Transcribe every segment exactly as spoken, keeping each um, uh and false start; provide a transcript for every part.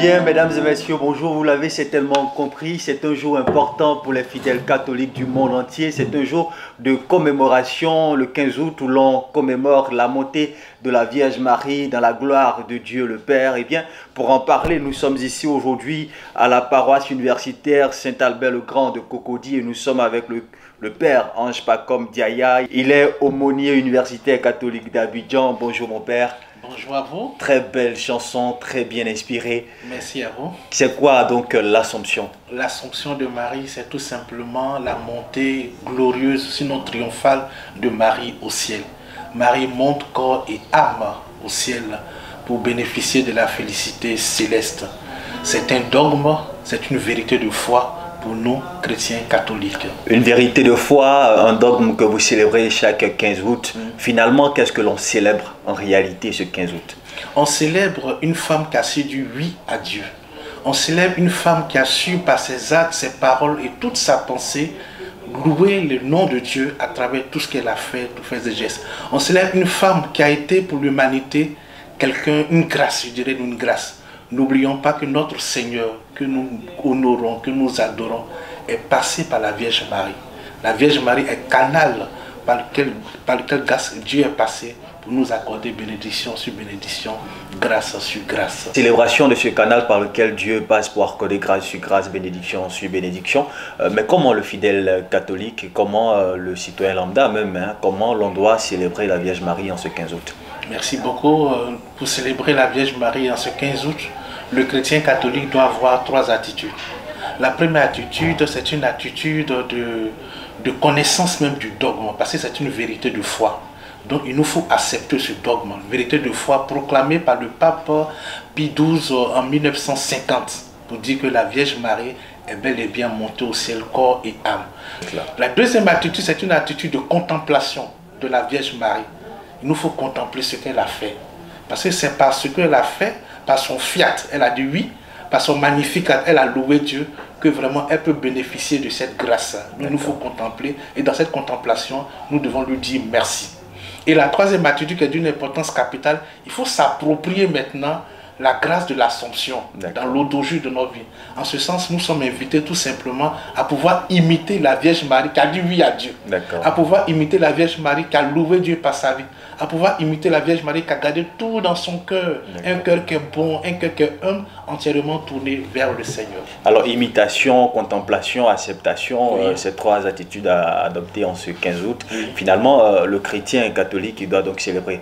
bien, mesdames et messieurs, bonjour. Vous l'avez certainement compris, c'est un jour important pour les fidèles catholiques du monde entier. C'est un jour de commémoration, le quinze août, où l'on commémore la montée de la Vierge Marie dans la gloire de Dieu le Père. Et bien, pour en parler, nous sommes ici aujourd'hui à la paroisse universitaire Saint-Albert-le-Grand de Cocody et nous sommes avec le, le Père Ange Pacom Diaya. Il est aumônier universitaire catholique d'Abidjan. Bonjour mon Père. Bonjour à vous. Très belle chanson, très bien inspirée. Merci à vous. C'est quoi donc l'Assomption? L'Assomption de Marie, c'est tout simplement la montée glorieuse, sinon triomphale, de Marie au ciel. Marie monte corps et âme au ciel pour bénéficier de la félicité céleste. C'est un dogme, c'est une vérité de foi pour nous, chrétiens catholiques. Une vérité de foi, un dogme que vous célébrez chaque quinze août. Mm. Finalement, qu'est-ce que l'on célèbre en réalité ce quinze août? On célèbre une femme qui a su dire oui à Dieu. On célèbre une femme qui a su, par ses actes, ses paroles et toute sa pensée, louer le nom de Dieu à travers tout ce qu'elle a fait, tous ses gestes. On célèbre une femme qui a été pour l'humanité quelqu'un, une grâce, je dirais une grâce. N'oublions pas que notre Seigneur, que nous honorons, que nous adorons, est passé par la Vierge Marie. La Vierge Marie est canal par lequel, par lequel Dieu est passé pour nous accorder bénédiction sur bénédiction, grâce sur grâce. Célébration de ce canal par lequel Dieu passe pour accorder grâce sur grâce, bénédiction sur bénédiction. Euh, mais comment le fidèle catholique, comment euh, le citoyen lambda même, hein, comment l'on doit célébrer la Vierge Marie en ce quinze août? Merci beaucoup. Pour célébrer la Vierge Marie en ce quinze août, le chrétien catholique doit avoir trois attitudes. La première attitude, c'est une attitude de, de connaissance même du dogme, parce que c'est une vérité de foi. Donc il nous faut accepter ce dogme, une vérité de foi proclamée par le pape Pie douze en mille neuf cent cinquante, pour dire que la Vierge Marie est bel et bien montée au ciel, corps et âme. La deuxième attitude, c'est une attitude de contemplation de la Vierge Marie. Il nous faut contempler ce qu'elle a fait. Parce que c'est parce qu'elle a fait, par son fiat, elle a dit oui, par son magnificat, elle a loué Dieu, que vraiment elle peut bénéficier de cette grâce. Nous, nous faut contempler, et dans cette contemplation, nous devons lui dire merci. Et la troisième attitude qui est d'une importance capitale, il faut s'approprier maintenant la grâce de l'Assomption dans l'audogie de nos vies. En ce sens, nous sommes invités tout simplement à pouvoir imiter la Vierge Marie qui a dit oui à Dieu. À pouvoir imiter la Vierge Marie qui a loué Dieu par sa vie. À pouvoir imiter la Vierge Marie qui a gardé tout dans son cœur. Un cœur qui est bon, un cœur qui est humble, entièrement tourné vers le Seigneur. Alors, imitation, contemplation, acceptation, oui. euh, ces trois attitudes à adopter en ce quinze août. Oui. Finalement, euh, le chrétien catholique, il doit donc célébrer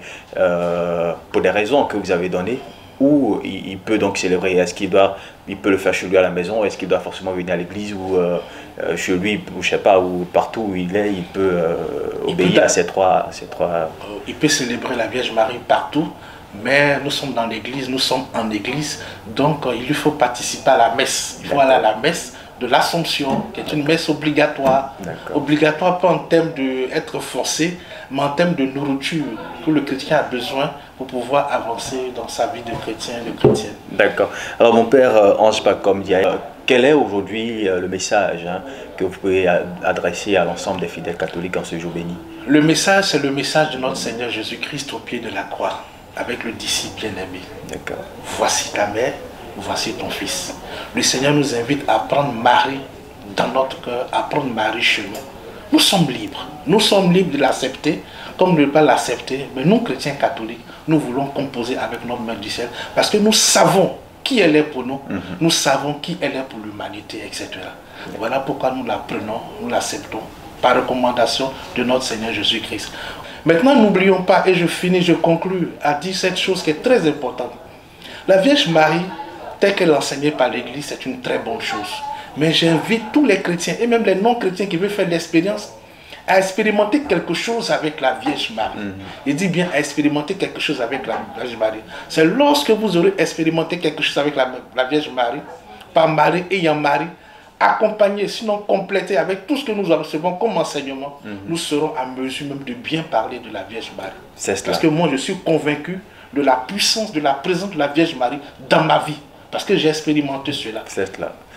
euh, pour des raisons que vous avez données. Où il peut donc célébrer? Est-ce qu'il doit, il peut le faire chez lui à la maison? Est-ce qu'il doit forcément venir à l'église ou euh, chez lui, ou je sais pas, ou partout où il est, il peut euh, il obéir peut, à ces trois, ces trois... Il peut célébrer la Vierge Marie partout, mais nous sommes dans l'église, nous sommes en église, donc il lui faut participer à la messe. Il faut aller à la messe de l'Assomption, qui est une messe obligatoire. Obligatoire pas en termes d'être forcé, mais en termes de nourriture que le chrétien a besoin pour pouvoir avancer dans sa vie de chrétien et de chrétienne. D'accord. Alors mon père euh, Ange Pacom Diaya, quel est aujourd'hui euh, le message hein, que vous pouvez adresser à l'ensemble des fidèles catholiques en ce jour béni? Le message, c'est le message de notre Seigneur Jésus-Christ au pied de la croix, avec le disciple bien-aimé. D'accord. Voici ta mère, voici ton fils. Le Seigneur nous invite à prendre Marie dans notre cœur, à prendre Marie chez nous. Nous sommes libres. Nous sommes libres de l'accepter, comme de ne pas l'accepter. Mais nous, chrétiens catholiques, nous voulons composer avec notre Mère du ciel parce que nous savons qui elle est pour nous. Mm-hmm. Nous savons qui elle est pour l'humanité, et cetera. Mm-hmm. Voilà pourquoi nous la prenons, nous l'acceptons par recommandation de notre Seigneur Jésus-Christ. Maintenant, n'oublions pas, et je finis, je conclue à dire cette chose qui est très importante. La Vierge Marie, telle qu'elle est enseignée par l'Église, c'est une très bonne chose. Mais j'invite tous les chrétiens, et même les non-chrétiens qui veulent faire l'expérience, à expérimenter quelque chose avec la Vierge Marie. Mm-hmm. Il dit bien à expérimenter quelque chose avec la Vierge Marie. C'est lorsque vous aurez expérimenté quelque chose avec la, la Vierge Marie, par Marie ayant Marie, accompagné, sinon complété avec tout ce que nous recevons comme enseignement, mm-hmm. nous serons à mesure même de bien parler de la Vierge Marie. C'est Parce que moi, je suis convaincu de la puissance, de la présence de la Vierge Marie dans ma vie. Parce que j'ai expérimenté cela. C'est cela.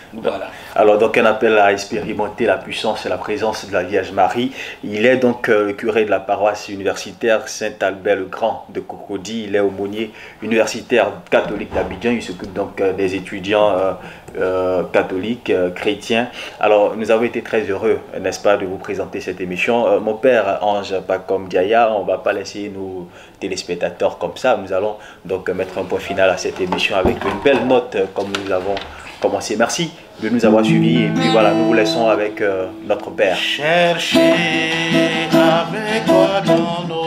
Voilà. Alors, donc, un appel à expérimenter la puissance et la présence de la Vierge Marie. Il est donc euh, le curé de la paroisse universitaire Saint-Albert-le-Grand de Cocody. Il est aumônier universitaire catholique d'Abidjan. Il s'occupe donc euh, des étudiants euh, euh, catholiques, euh, chrétiens. Alors, nous avons été très heureux, n'est-ce pas, de vous présenter cette émission. Euh, mon père, Ange Pacom Diaya, on ne va pas laisser nos téléspectateurs comme ça. Nous allons donc mettre un point final à cette émission avec une belle note, euh, comme nous avons commencé. Merci de nous avoir suivis et puis voilà, nous vous laissons avec euh, notre Père. Cherchez avec toi dans nos